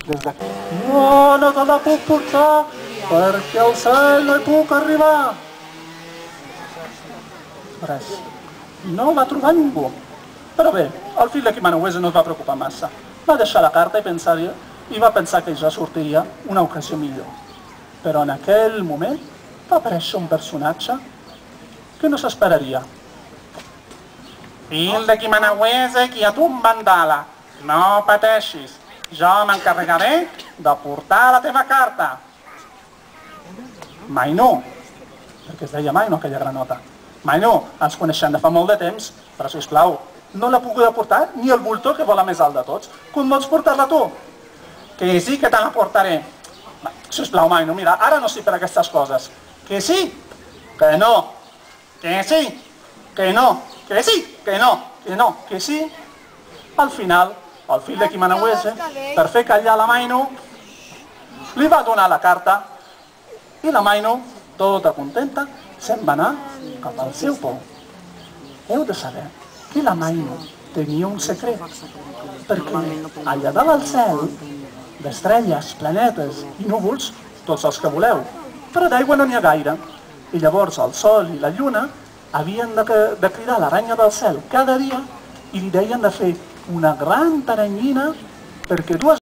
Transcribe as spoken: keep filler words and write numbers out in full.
des d'aquí. No, no te la puc portar, perquè al cel no hi puc arribar. Res. No va trobar ningú. Però bé, el fill de Quimanawese no es va preocupar massa. Va deixar la carta i pensar-hi i va pensar que ja sortiria una ocasió millor. Però en aquell moment va aparèixer un personatge que no s'esperaria. Fill de Quimanawese, qui a tu em vandala. No pateixis, jo m'encarregaré de portar la teva carta. Maino, perquè es deia Maino aquella granota. Maino, ens coneixem de fa molt de temps, però sisplau, no l'ha pogut portar ni el voltor que vola més alt de tots. Com vols portar-la tu? Que sí que te la portaré. Sisplau, Maino, mira, ara no sé per aquestes coses. Que sí, que no, que sí, que no, que sí, que no, que no, que sí. Al final, el fill de Quimanawese, per fer callar la Maino, li va donar la carta i la Maino, tota contenta, se'n va anar cap al seu pou. Heu de saber que la Maino tenia un secret, perquè allà dalt al cel, d'estrelles, planetes i núvols, tots els que voleu, però d'aigua no n'hi ha gaire. I llavors el sol i la lluna havien de, de cridar l'aranya del cel cada dia i li deien de fer una gran taranyina perquè dues